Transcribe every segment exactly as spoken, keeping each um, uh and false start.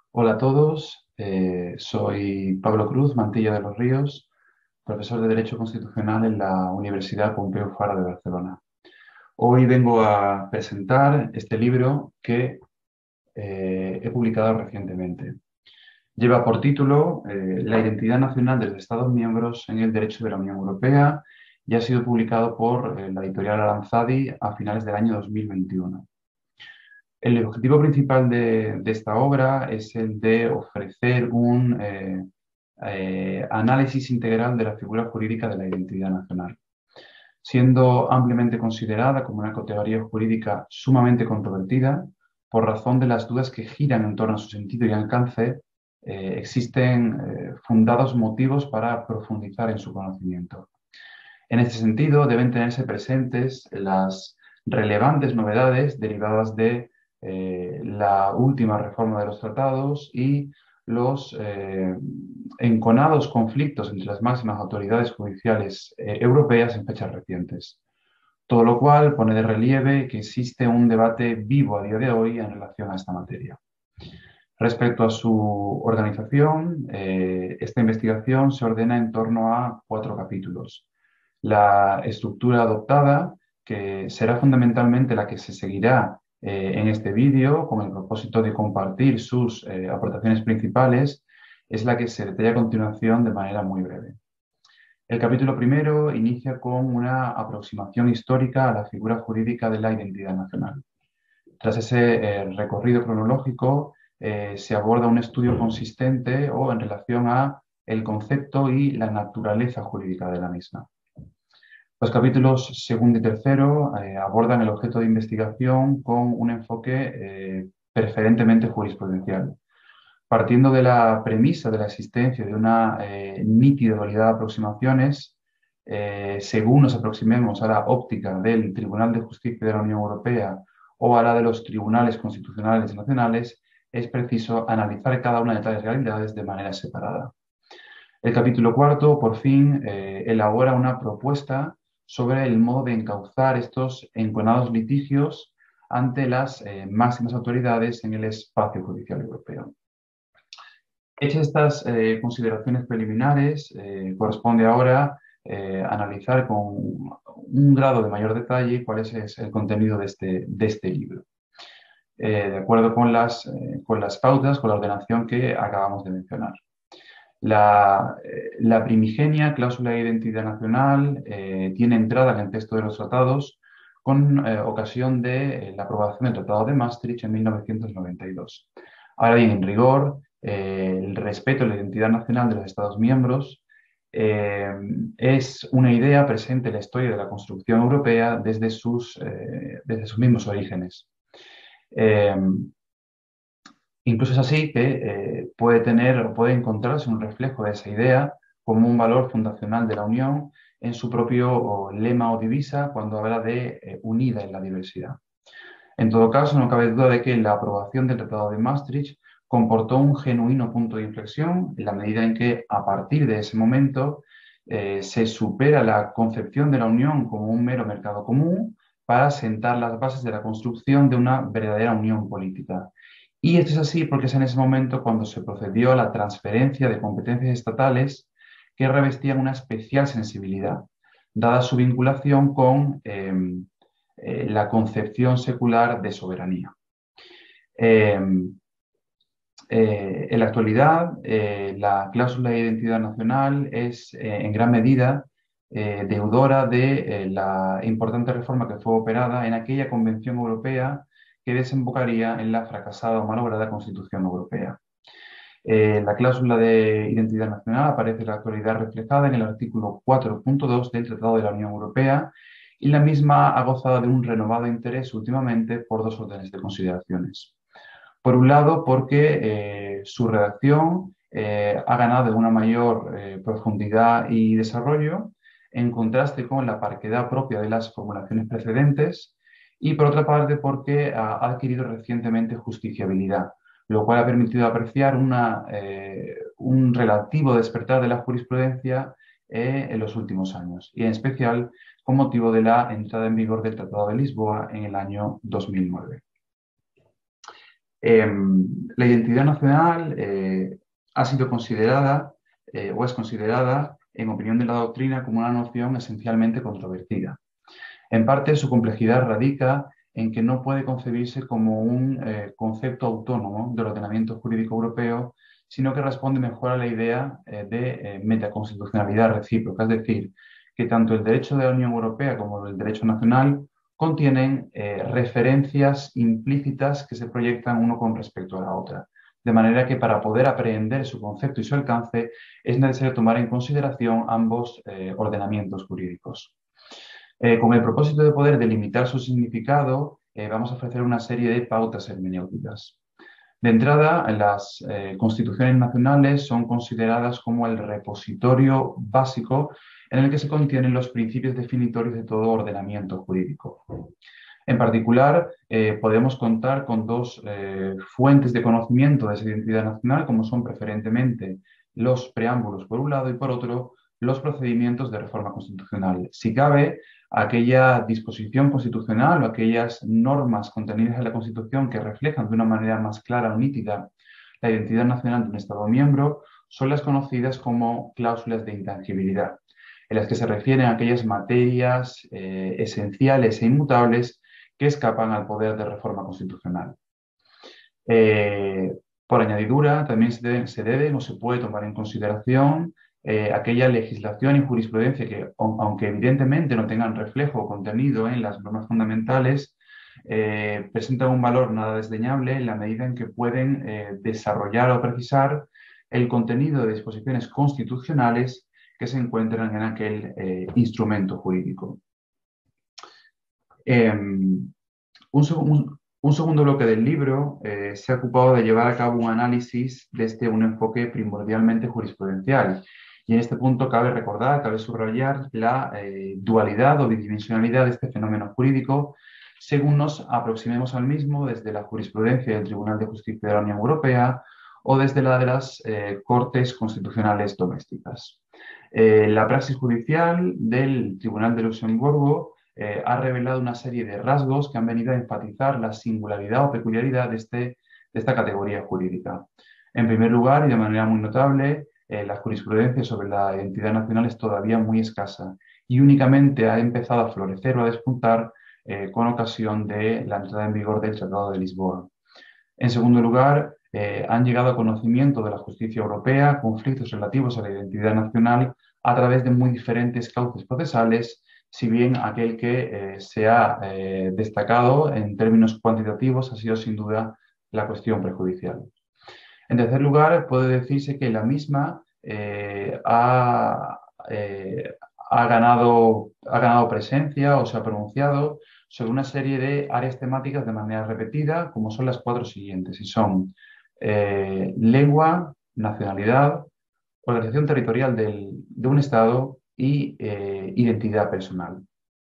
Hola a todos, eh, soy Pablo Cruz Mantilla de los Ríos, profesor de Derecho Constitucional en la Universidad Pompeu Fabra de Barcelona. Hoy vengo a presentar este libro que eh, he publicado recientemente. Lleva por título eh, La identidad nacional de los Estados miembros en el derecho de la Unión Europea y ha sido publicado por eh, la editorial Aranzadi a finales del año dos mil veintiuno. El objetivo principal de, de esta obra es el de ofrecer un eh, eh, análisis integral de la figura jurídica de la identidad nacional, siendo ampliamente considerada como una categoría jurídica sumamente controvertida por razón de las dudas que giran en torno a su sentido y alcance. Eh, existen eh, fundados motivos para profundizar en su conocimiento. En este sentido, deben tenerse presentes las relevantes novedades derivadas de eh, la última reforma de los tratados y los eh, enconados conflictos entre las máximas autoridades judiciales eh, europeas en fechas recientes. Todo lo cual pone de relieve que existe un debate vivo a día de hoy en relación a esta materia. Respecto a su organización, eh, esta investigación se ordena en torno a cuatro capítulos. La estructura adoptada, que será fundamentalmente la que se seguirá eh, en este vídeo, con el propósito de compartir sus eh, aportaciones principales, es la que se detalla a continuación de manera muy breve. El capítulo primero inicia con una aproximación histórica a la figura jurídica de la identidad nacional. Tras ese eh, recorrido cronológico, eh, se aborda un estudio consistente o en relación a el concepto y la naturaleza jurídica de la misma. Los capítulos segundo y tercero eh, abordan el objeto de investigación con un enfoque eh, preferentemente jurisprudencial, partiendo de la premisa de la existencia de una eh, nítida variedad de aproximaciones. Eh, según nos aproximemos a la óptica del Tribunal de Justicia de la Unión Europea o a la de los tribunales constitucionales nacionales, es preciso analizar cada una de tales realidades de manera separada. El capítulo cuarto, por fin, eh, elabora una propuesta sobre el modo de encauzar estos enconados litigios ante las eh, máximas autoridades en el espacio judicial europeo. Hechas estas eh, consideraciones preliminares, eh, corresponde ahora eh, analizar con un grado de mayor detalle cuál es, es el contenido de este, de este libro, eh, de acuerdo con las, eh, con las pautas, con la ordenación que acabamos de mencionar. La, eh, la primigenia cláusula de identidad nacional eh, tiene entrada en el texto de los tratados con eh, ocasión de eh, la aprobación del Tratado de Maastricht en mil novecientos noventa y dos. Ahora bien, en rigor, eh, el respeto a la identidad nacional de los Estados miembros eh, es una idea presente en la historia de la construcción europea desde sus, eh, desde sus mismos orígenes. Eh, Incluso es así que eh, puede tener o puede encontrarse un reflejo de esa idea como un valor fundacional de la Unión en su propio o, lema o divisa cuando habla de eh, unida en la diversidad. En todo caso, no cabe duda de que la aprobación del Tratado de Maastricht comportó un genuino punto de inflexión en la medida en que a partir de ese momento eh, se supera la concepción de la Unión como un mero mercado común para sentar las bases de la construcción de una verdadera unión política. Y esto es así porque es en ese momento cuando se procedió a la transferencia de competencias estatales que revestían una especial sensibilidad, dada su vinculación con eh, eh, la concepción secular de soberanía. Eh, eh, en la actualidad, eh, la cláusula de identidad nacional es eh, en gran medida eh, deudora de eh, la importante reforma que fue operada en aquella Convención Europea que desembocaría en la fracasada o malograda Constitución Europea. Eh, la cláusula de identidad nacional aparece en la actualidad reflejada en el artículo cuatro punto dos del Tratado de la Unión Europea y la misma ha gozado de un renovado interés últimamente por dos órdenes de consideraciones. Por un lado, porque eh, su redacción eh, ha ganado una mayor eh, profundidad y desarrollo en contraste con la parquedad propia de las formulaciones precedentes, y por otra parte porque ha adquirido recientemente justiciabilidad, lo cual ha permitido apreciar una, eh, un relativo despertar de la jurisprudencia eh, en los últimos años, y en especial con motivo de la entrada en vigor del Tratado de Lisboa en el año dos mil nueve. Eh, la identidad nacional eh, ha sido considerada eh, o es considerada, en opinión de la doctrina, como una noción esencialmente controvertida. En parte, su complejidad radica en que no puede concebirse como un eh, concepto autónomo del ordenamiento jurídico europeo, sino que responde mejor a la idea eh, de eh, metaconstitucionalidad recíproca, es decir, que tanto el derecho de la Unión Europea como el derecho nacional contienen eh, referencias implícitas que se proyectan uno con respecto a la otra. De manera que para poder aprehender su concepto y su alcance es necesario tomar en consideración ambos eh, ordenamientos jurídicos. Eh, con el propósito de poder delimitar su significado, eh, vamos a ofrecer una serie de pautas hermenéuticas. De entrada, las eh, constituciones nacionales son consideradas como el repositorio básico en el que se contienen los principios definitorios de todo ordenamiento jurídico. En particular, eh, podemos contar con dos eh, fuentes de conocimiento de esa identidad nacional, como son preferentemente los preámbulos por un lado y por otro los procedimientos de reforma constitucional. Si cabe, aquella disposición constitucional o aquellas normas contenidas en la Constitución que reflejan de una manera más clara o nítida la identidad nacional de un Estado miembro son las conocidas como cláusulas de intangibilidad, en las que se refieren a aquellas materias eh, esenciales e inmutables que escapan al poder de reforma constitucional. Eh, por añadidura, también se debe, se debe o se puede tomar en consideración eh, aquella legislación y jurisprudencia que, aunque evidentemente no tengan reflejo o contenido en las normas fundamentales, eh, presentan un valor nada desdeñable en la medida en que pueden eh, desarrollar o precisar el contenido de disposiciones constitucionales que se encuentran en aquel eh, instrumento jurídico. Eh, un, un, un, segundo bloque del libro eh, se ha ocupado de llevar a cabo un análisis desde un enfoque primordialmente jurisprudencial. Y en este punto cabe recordar, cabe subrayar la eh, dualidad o bidimensionalidad de este fenómeno jurídico según nos aproximemos al mismo desde la jurisprudencia del Tribunal de Justicia de la Unión Europea o desde la de las eh, Cortes Constitucionales Domésticas. Eh, la praxis judicial del Tribunal de Luxemburgo eh, ha revelado una serie de rasgos que han venido a enfatizar la singularidad o peculiaridad de, este, de esta categoría jurídica. En primer lugar, y de manera muy notable, eh, la jurisprudencia sobre la identidad nacional es todavía muy escasa y únicamente ha empezado a florecer o a despuntar eh, con ocasión de la entrada en vigor del Tratado de Lisboa. En segundo lugar, eh, han llegado a conocimiento de la justicia europea conflictos relativos a la identidad nacional a través de muy diferentes cauces procesales, si bien aquel que eh, se ha eh, destacado en términos cuantitativos ha sido sin duda la cuestión prejudicial. En tercer lugar, puede decirse que la misma eh, ha, eh, ha, ganado, ha ganado presencia o se ha pronunciado sobre una serie de áreas temáticas de manera repetida, como son las cuatro siguientes, y son eh, lengua, nacionalidad, organización territorial del, de un Estado y eh, identidad personal.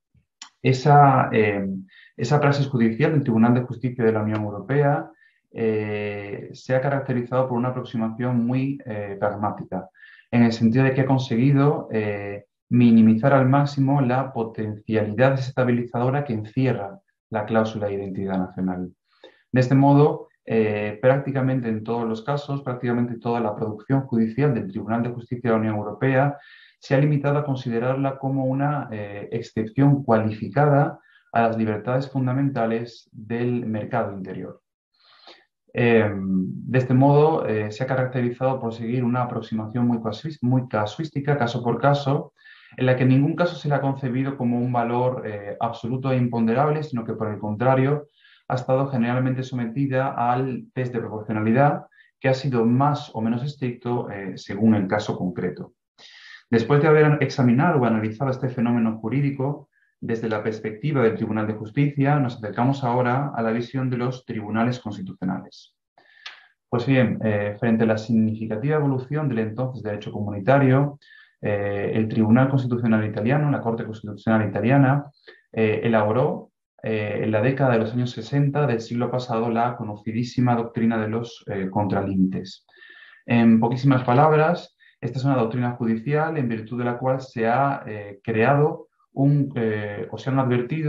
Esa, eh, esa praxis judicial del Tribunal de Justicia de la Unión Europea eh, se ha caracterizado por una aproximación muy eh, pragmática, en el sentido de que ha conseguido eh, minimizar al máximo la potencialidad desestabilizadora que encierra la cláusula de identidad nacional. De este modo, eh, prácticamente en todos los casos, prácticamente toda la producción judicial del Tribunal de Justicia de la Unión Europea se ha limitado a considerarla como una eh, excepción cualificada a las libertades fundamentales del mercado interior. Eh, de este modo, eh, se ha caracterizado por seguir una aproximación muy, muy casuística, caso por caso, en la que en ningún caso se le ha concebido como un valor eh, absoluto e imponderable, sino que por el contrario ha estado generalmente sometida al test de proporcionalidad, que ha sido más o menos estricto eh, según el caso concreto. Después de haber examinado o analizado este fenómeno jurídico, desde la perspectiva del Tribunal de Justicia, nos acercamos ahora a la visión de los tribunales constitucionales. Pues bien, eh, frente a la significativa evolución del entonces derecho comunitario, eh, el Tribunal Constitucional Italiano, la Corte Constitucional Italiana, eh, elaboró eh, en la década de los años sesenta del siglo pasado la conocidísima doctrina de los eh, contralímites. En poquísimas palabras, esta es una doctrina judicial en virtud de la cual se ha eh, creado un, eh, o se han advertido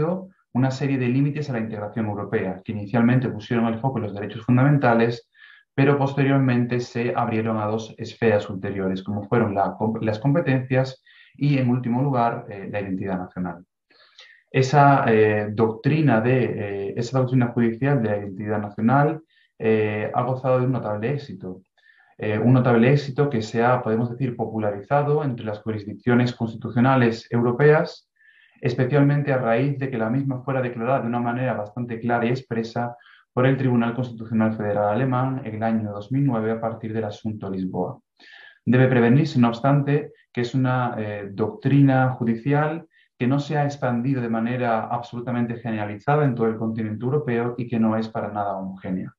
una serie de límites a la integración europea, que inicialmente pusieron el foco en los derechos fundamentales, pero posteriormente se abrieron a dos esferas ulteriores, como fueron la, las competencias y, en último lugar, eh, la identidad nacional. Esa, eh, doctrina de, eh, esa doctrina judicial de la identidad nacional eh, ha gozado de un notable éxito. Eh, un notable éxito que se ha, podemos decir, popularizado entre las jurisdicciones constitucionales europeas, especialmente a raíz de que la misma fuera declarada de una manera bastante clara y expresa por el Tribunal Constitucional Federal Alemán en el año dos mil nueve a partir del asunto Lisboa. Debe prevenirse, no obstante, que es una eh, doctrina judicial que no se ha expandido de manera absolutamente generalizada en todo el continente europeo y que no es para nada homogénea.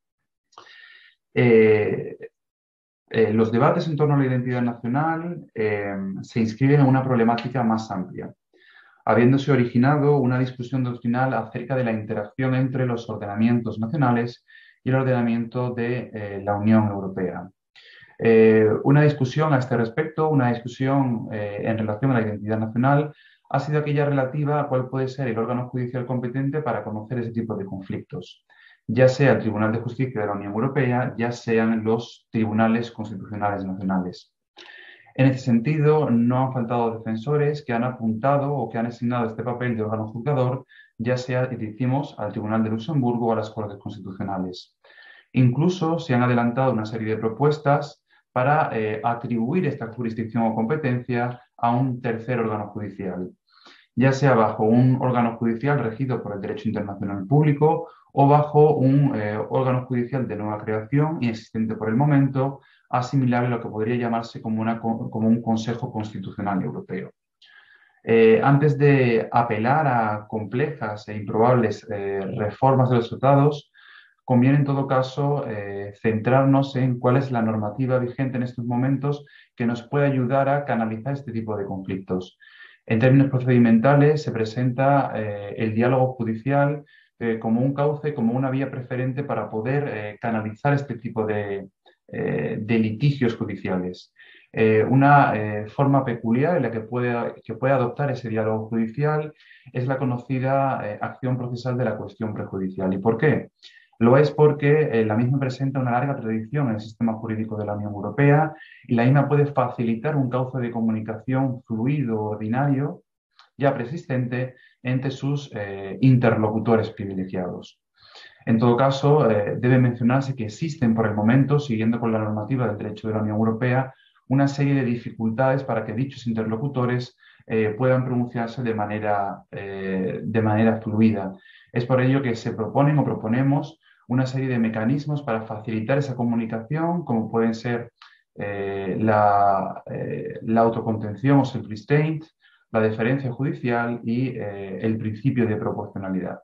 Eh, eh, los debates en torno a la identidad nacional eh, se inscriben en una problemática más amplia, habiéndose originado una discusión doctrinal acerca de la interacción entre los ordenamientos nacionales y el ordenamiento de eh, la Unión Europea. Eh, una discusión a este respecto, una discusión eh, en relación a la identidad nacional, ha sido aquella relativa a cuál puede ser el órgano judicial competente para conocer ese tipo de conflictos, ya sea el Tribunal de Justicia de la Unión Europea, ya sean los tribunales constitucionales nacionales. En ese sentido, no han faltado defensores que han apuntado o que han asignado este papel de órgano juzgador, ya sea, decimos, al Tribunal de Luxemburgo o a las Cortes Constitucionales. Incluso se han adelantado una serie de propuestas para eh, atribuir esta jurisdicción o competencia a un tercer órgano judicial, ya sea bajo un órgano judicial regido por el derecho internacional público o bajo un eh, órgano judicial de nueva creación inexistente por el momento, asimilable a lo que podría llamarse como, una, como un Consejo Constitucional Europeo. Eh, antes de apelar a complejas e improbables eh, reformas de los tratados, conviene en todo caso eh, centrarnos en cuál es la normativa vigente en estos momentos que nos puede ayudar a canalizar este tipo de conflictos. En términos procedimentales, se presenta eh, el diálogo judicial eh, como un cauce, como una vía preferente para poder eh, canalizar este tipo de, eh, de litigios judiciales. Eh, una eh, forma peculiar en la que puede, que puede adoptar ese diálogo judicial es la conocida eh, acción procesal de la cuestión prejudicial. ¿Y por qué? Lo es porque eh, la misma presenta una larga tradición en el sistema jurídico de la Unión Europea y la misma puede facilitar un cauce de comunicación fluido, ordinario, ya preexistente entre sus eh, interlocutores privilegiados. En todo caso, eh, debe mencionarse que existen por el momento, siguiendo con la normativa del derecho de la Unión Europea, una serie de dificultades para que dichos interlocutores eh, puedan pronunciarse de manera, eh, de manera fluida. Es por ello que se proponen o proponemos una serie de mecanismos para facilitar esa comunicación, como pueden ser eh, la, eh, la autocontención o self-restraint, la deferencia judicial y eh, el principio de proporcionalidad.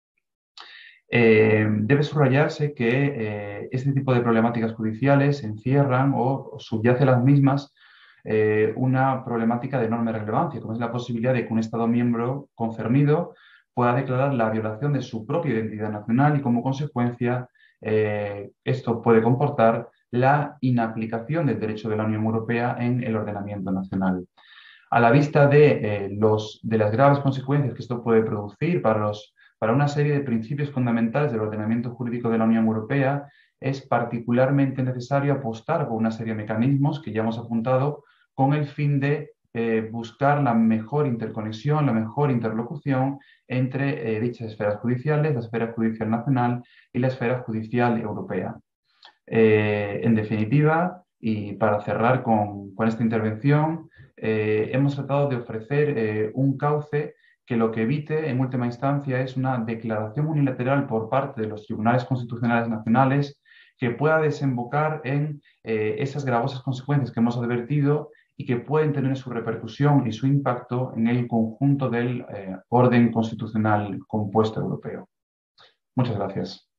Eh, debe subrayarse que eh, este tipo de problemáticas judiciales encierran o, o subyace a las mismas eh, una problemática de enorme relevancia, como es la posibilidad de que un Estado miembro concernido pueda declarar la violación de su propia identidad nacional y, como consecuencia, eh, esto puede comportar la inaplicación del derecho de la Unión Europea en el ordenamiento nacional. A la vista de, eh, los, de las graves consecuencias que esto puede producir para, los, para una serie de principios fundamentales del ordenamiento jurídico de la Unión Europea, es particularmente necesario apostar por una serie de mecanismos que ya hemos apuntado con el fin de eh, buscar la mejor interconexión, la mejor interlocución entre eh, dichas esferas judiciales, la esfera judicial nacional y la esfera judicial europea. Eh, en definitiva, y para cerrar con, con esta intervención, eh, hemos tratado de ofrecer eh, un cauce que lo que evite, en última instancia, es una declaración unilateral por parte de los tribunales constitucionales nacionales que pueda desembocar en eh, esas gravosas consecuencias que hemos advertido y que pueden tener su repercusión y su impacto en el conjunto del eh, orden constitucional compuesto europeo. Muchas gracias.